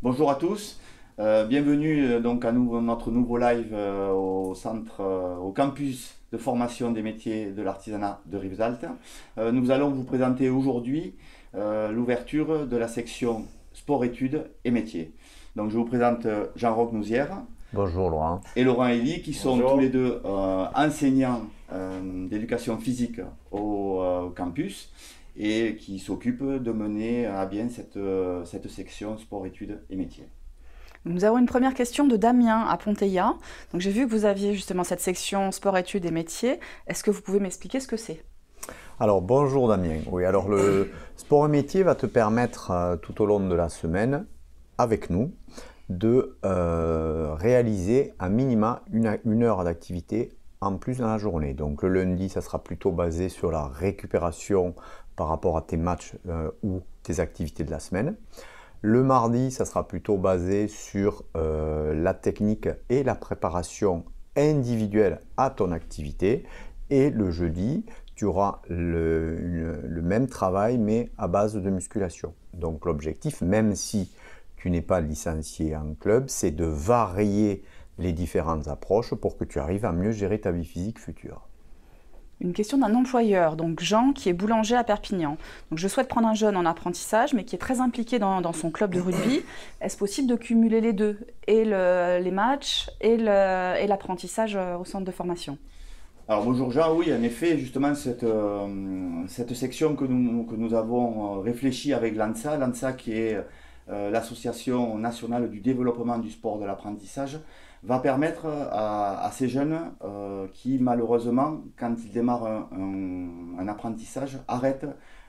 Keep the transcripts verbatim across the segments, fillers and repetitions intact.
Bonjour à tous, euh, bienvenue euh, donc à nou- notre nouveau live euh, au centre, euh, au campus de formation des métiers de l'artisanat de Rivesaltes. Euh, nous allons vous présenter aujourd'hui euh, l'ouverture de la section sport-études et métiers. Donc je vous présente euh, Jean-Roch Nouzière Bonjour Laurent. et Laurent Elie qui sont tous les Bonjour. deux euh, enseignants euh, d'éducation physique au euh, campus et qui s'occupent de mener à bien cette, euh, cette section sport-études et métiers. Nous avons une première question de Damien à Ponteilla. Donc j'ai vu que vous aviez justement cette section sport-études et métiers. Est-ce que vous pouvez m'expliquer ce que c'est? Alors bonjour Damien. Oui, alors le sport et métier va te permettre euh, tout au long de la semaine, avec nous, de euh, réaliser un minima une, une heure d'activité en plus dans la journée. Donc le lundi, ça sera plutôt basé sur la récupération par rapport à tes matchs euh, ou tes activités de la semaine. Le mardi, ça sera plutôt basé sur euh, la technique et la préparation individuelle à ton activité. Et le jeudi, tu auras le, le, le même travail mais à base de musculation. Donc l'objectif, même si tu n'es pas licencié en club, c'est de varier les différentes approches pour que tu arrives à mieux gérer ta vie physique future. Une question d'un employeur, donc Jean, qui est boulanger à Perpignan. Donc je souhaite prendre un jeune en apprentissage, mais qui est très impliqué dans, dans son club de rugby. Est-ce possible de cumuler les deux, et le, les matchs et l'apprentissage au centre de formation? Alors bonjour Jean, oui en effet justement cette, euh, cette section que nous, que nous avons réfléchi avec l'ANSA, l'ANSA qui est euh, l'Association nationale du développement du sport de l'apprentissage, va permettre à, à ces jeunes euh, qui malheureusement quand ils démarrent un, un, un apprentissage arrêtent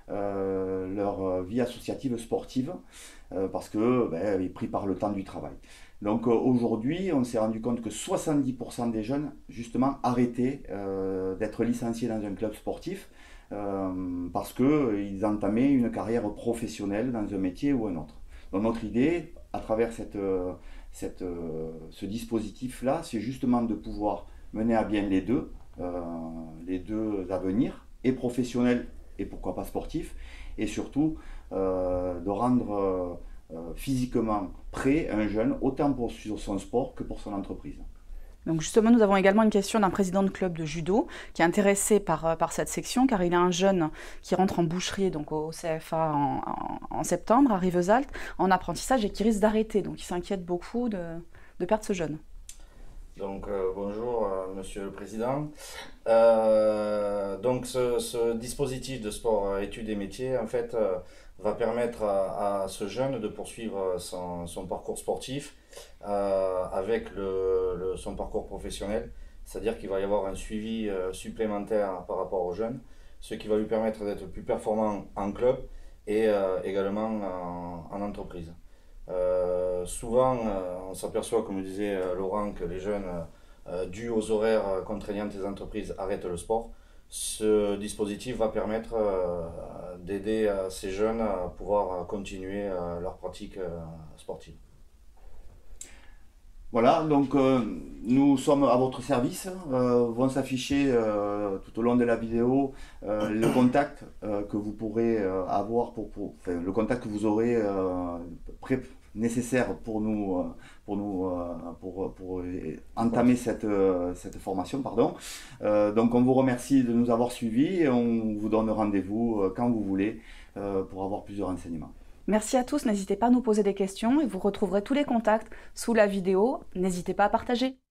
euh, leur vie associative sportive euh, parce que ben, est pris par le temps du travail. Donc euh, aujourd'hui, on s'est rendu compte que soixante-dix pour cent des jeunes, justement, arrêtaient euh, d'être licenciés dans un club sportif euh, parce qu'ils entamaient une carrière professionnelle dans un métier ou un autre. Donc notre idée, à travers cette, cette, ce dispositif-là, c'est justement de pouvoir mener à bien les deux, euh, les deux avenirs, et professionnels et pourquoi pas sportifs, et surtout euh, de rendre euh, euh, physiquement prêt un jeune, autant pour son sport que pour son entreprise. Donc justement, nous avons également une question d'un président de club de judo qui est intéressé par, par cette section, car il a un jeune qui rentre en boucherie, donc au C F A en, en, en septembre, à Rivesaltes, en apprentissage et qui risque d'arrêter. Donc il s'inquiète beaucoup de, de perdre ce jeune. Donc euh, bonjour euh, Monsieur le Président. Euh, donc ce, ce dispositif de sport euh, études et métiers en fait euh, va permettre à, à ce jeune de poursuivre son, son parcours sportif euh, avec le, le, son parcours professionnel. C'est-à-dire qu'il va y avoir un suivi euh, supplémentaire par rapport au jeune, ce qui va lui permettre d'être plus performant en club et euh, également en, en entreprise. Euh, souvent, euh, on s'aperçoit, comme disait euh, Laurent, que les jeunes, euh, dus aux horaires contraignants des entreprises, arrêtent le sport. Ce dispositif va permettre euh, d'aider euh, ces jeunes à pouvoir continuer euh, leur pratique euh, sportive. Voilà, donc euh, nous sommes à votre service. Euh, vont s'afficher euh, tout au long de la vidéo euh, le contact euh, que vous pourrez euh, avoir pour, pour enfin, le contact que vous aurez euh, pré nécessaire pour nous euh, pour nous euh, pour, pour entamer cette, euh, cette formation, pardon. Euh, donc on vous remercie de nous avoir suivis et on vous donne rendez-vous euh, quand vous voulez euh, pour avoir plusieurs renseignements. Merci à tous, n'hésitez pas à nous poser des questions et vous retrouverez tous les contacts sous la vidéo. N'hésitez pas à partager.